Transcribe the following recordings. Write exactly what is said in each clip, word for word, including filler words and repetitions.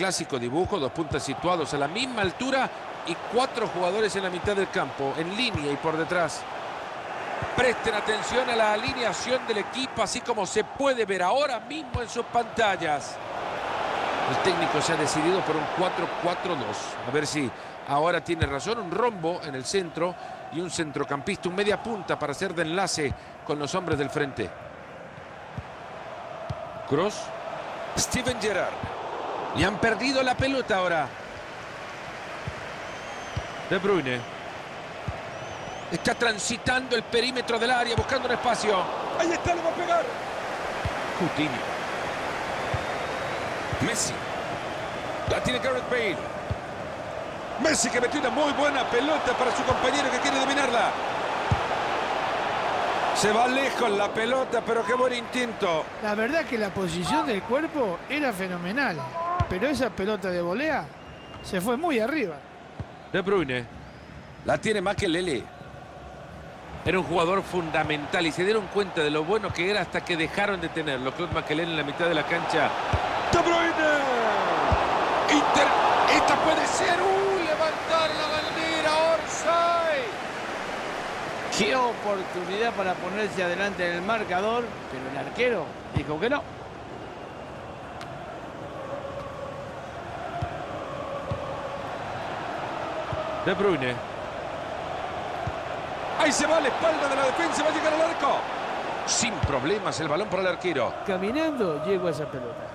clásico dibujo, dos puntas situados a la misma altura y cuatro jugadores en la mitad del campo, en línea y por detrás. Presten atención a la alineación del equipo, así como se puede ver ahora mismo en sus pantallas. El técnico se ha decidido por un cuatro cuatro dos. A ver si ahora tiene razón. Un rombo en el centro y un centrocampista, un media punta para hacer de enlace con los hombres del frente. Cross. Steven Gerrard. Y han perdido la pelota ahora. De Bruyne. Está transitando el perímetro del área, buscando un espacio. Ahí está, le va a pegar. Coutinho. Messi. La tiene Gareth Bale. Messi, que metió una muy buena pelota para su compañero que quiere dominarla. Se va lejos la pelota, pero qué buen instinto. La verdad es que la posición del cuerpo era fenomenal, pero esa pelota de volea se fue muy arriba. De Bruyne. La tiene Makelele. Era un jugador fundamental y se dieron cuenta de lo bueno que era hasta que dejaron de tenerlo. Claude Makelele en la mitad de la cancha. De Bruyne. Inter. Esta puede ser. Uh, levantar la bandera. Orsay. Qué oportunidad para ponerse adelante en el marcador, pero el arquero dijo que no. De Bruyne. Ahí se va a la espalda de la defensa, va a llegar al arco. Sin problemas el balón para el arquero. Caminando llegó a esa pelota.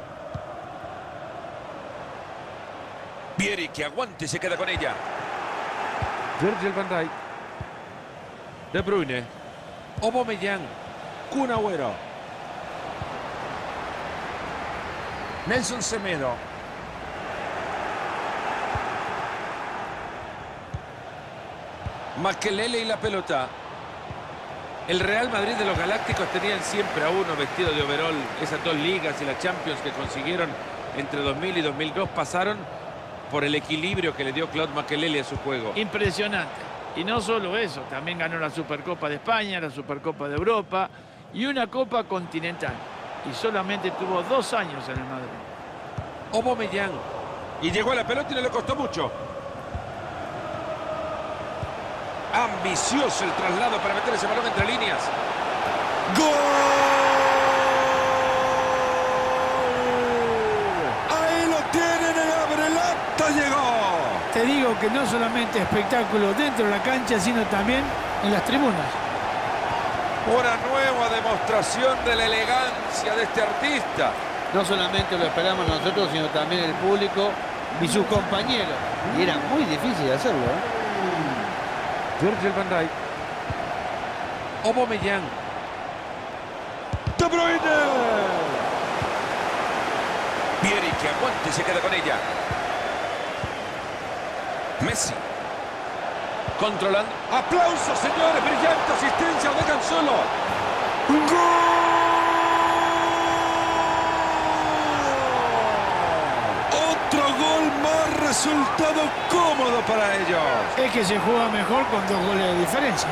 Vieri, que aguante y se queda con ella. Virgil van Dijk. De Bruyne. Aubameyang. Kun Agüero. Nelson Semedo. Makelele y la pelota. El Real Madrid de los Galácticos tenían siempre a uno vestido de overol. Esas dos ligas y la Champions que consiguieron entre dos mil y dos mil dos pasaron por el equilibrio que le dio Claude Makelele a su juego. Impresionante. Y no solo eso, también ganó la Supercopa de España, la Supercopa de Europa y una Copa Continental. Y solamente tuvo dos años en el Madrid. Aubameyang. Y llegó a la pelota y no le costó mucho. Ambicioso el traslado para meter ese balón entre líneas. ¡Gol! Ahí lo tienen, el Abrelata llegó. Te digo que no solamente espectáculo dentro de la cancha, sino también en las tribunas. Una nueva demostración de la elegancia de este artista. No solamente lo esperamos nosotros, sino también el público y sus compañeros. Y era muy difícil de hacerlo, ¿eh? Virgil van Dijk. Aubameyang. De Bruyne. Vieri, que aguante y se queda con ella. Messi. Controlando. ¡Aplausos, señores! ¡Brillante asistencia! ¡Lo dejan solo! ¡Gol! Otro gol más, resultado cómodo para ellos. Es que se juega mejor con dos goles de diferencia.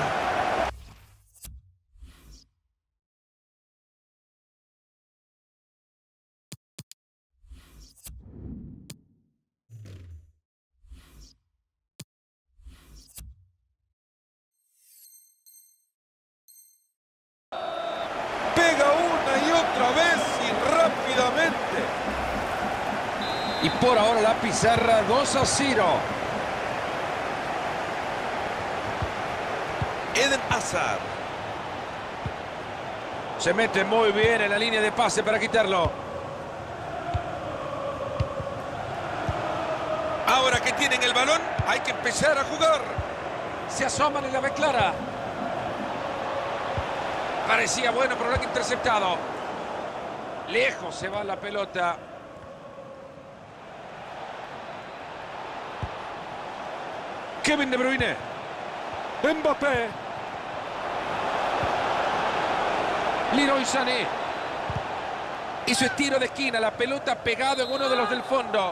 Pega una y otra vez y rápidamente. Y por ahora la pizarra dos a cero. Eden Hazard. Se mete muy bien en la línea de pase para quitarlo. Ahora que tienen el balón, hay que empezar a jugar. Se asoman y la ve clara. Parecía bueno, pero lo han interceptado. Lejos se va la pelota. Kevin De Bruyne. Mbappé. Leroy Sané. Y su tiro de esquina, la pelota pegado en uno de los del fondo.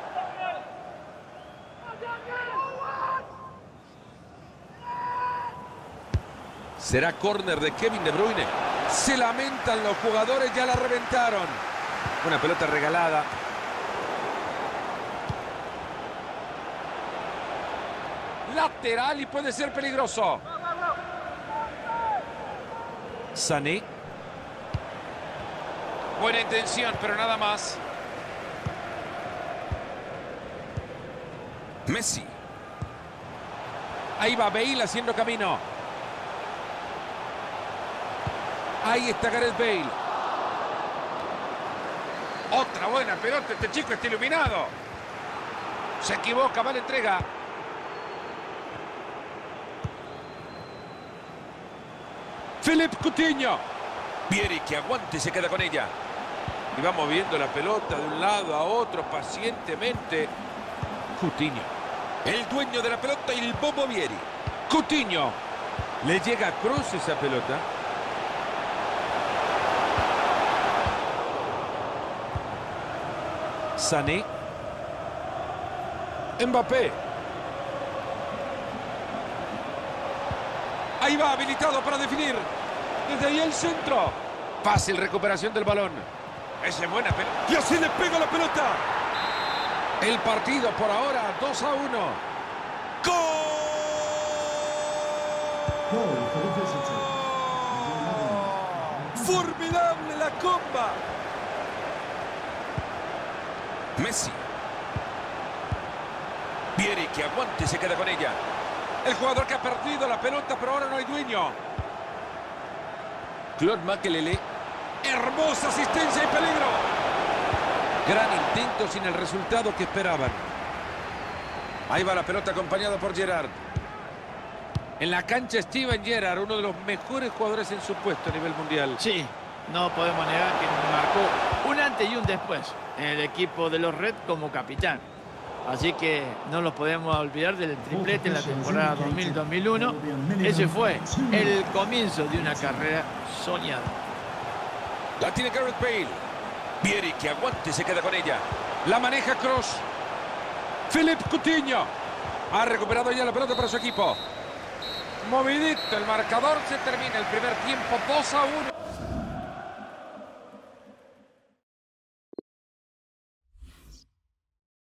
Será córner de Kevin De Bruyne. Se lamentan los jugadores, ya la reventaron. Una pelota regalada. lateral y puede ser peligroso. Sané. Buena intención, pero nada más. Messi. Ahí va Bale haciendo camino. Ahí está Gareth Bale. Otra buena pelota. Este chico está iluminado. Se equivoca, va la entrega. Philippe Coutinho. Vieri que aguante y se queda con ella. Y va moviendo la pelota de un lado a otro pacientemente. Coutinho. El dueño de la pelota y el Bobo Vieri. Coutinho. Le llega a Kroos esa pelota. Sané. Mbappé. Ahí va, habilitado para definir. Desde ahí el centro. Fácil recuperación del balón. Esa es buena pelota. Y así le pega la pelota. El partido por ahora dos a uno. ¡Gol! ¡Formidable la comba! Messi. Vieri que aguante y se queda con ella. El jugador que ha perdido la pelota, pero ahora no hay dueño. Claude Makelele. Hermosa asistencia y peligro. Gran intento sin el resultado que esperaban. Ahí va la pelota acompañada por Gerrard. En la cancha Steven Gerrard, uno de los mejores jugadores en su puesto a nivel mundial. Sí, no podemos negar que marcó un antes y un después en el equipo de los Red como capitán. Así que no los podemos olvidar del triplete en la temporada dos mil dos mil uno. Ese fue el comienzo de una carrera soñada. La tiene Gareth Bale. Vieri que aguante y se queda con ella. La maneja Kroos. Philippe Coutinho. Ha recuperado ya la pelota para su equipo. Movidito el marcador. Se termina el primer tiempo dos a uno.